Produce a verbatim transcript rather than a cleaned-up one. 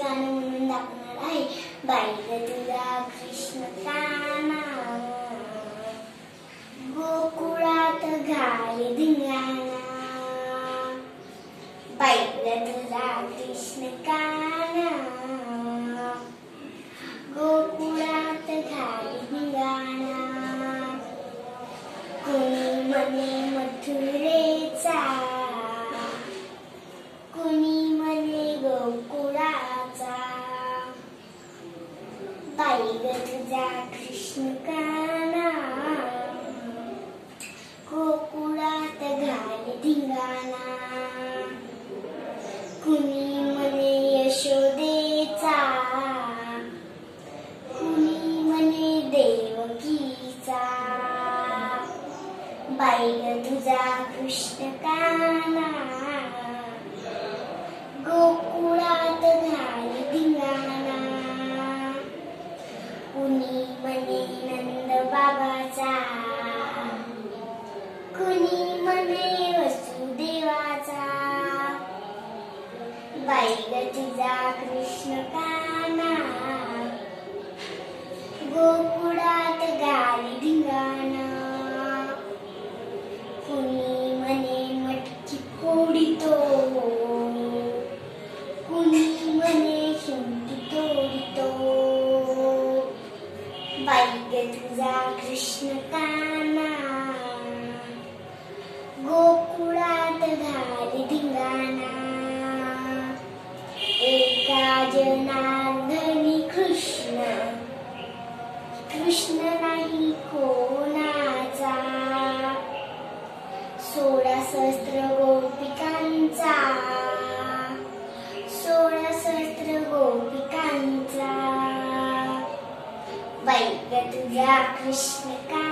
गाणं म्हणून दाखवणार आहे. बाई ग तुझा कृष्ण काना, गोकुळात घाले धिंगाणा. बाई ग तुझा कृष्ण काना, गोकुळात घाले धिंगाणा. कुणी म्हणे मथुरेचा, कुणी म्हणे गोकुळाचा. बाई ग तुझा कृष्ण काना, गोकुळात घाले धिंगाणा. कुणी म्हणे यशोदेचा, कुणी म्हणे देवकीचा. बाई ग तुझा कृष्ण काना, गोकुळात घाले धिंगाणा. कुणी म्हणे नंद बाबाचा, कुणी म्हणे वसुदेवाचा. बाई ग तुझा कृष्ण काना, गोकुळात घाले धिंगाणा. कुणी म्हणे मटकी फोडितो, कुणी म्हणे शिंपी तोडितो. बाई ग तुझा कृष्ण काना, गोकुळात घाले धिंगाणा. एका जनार्दनी कृष्ण, कृष्ण नाही कोणाचा. सोळा सहस्त्र गोपिकांचा, सोळा सहस्त्र गोपिकांचा. बाई ग तुझा कृष्ण काना,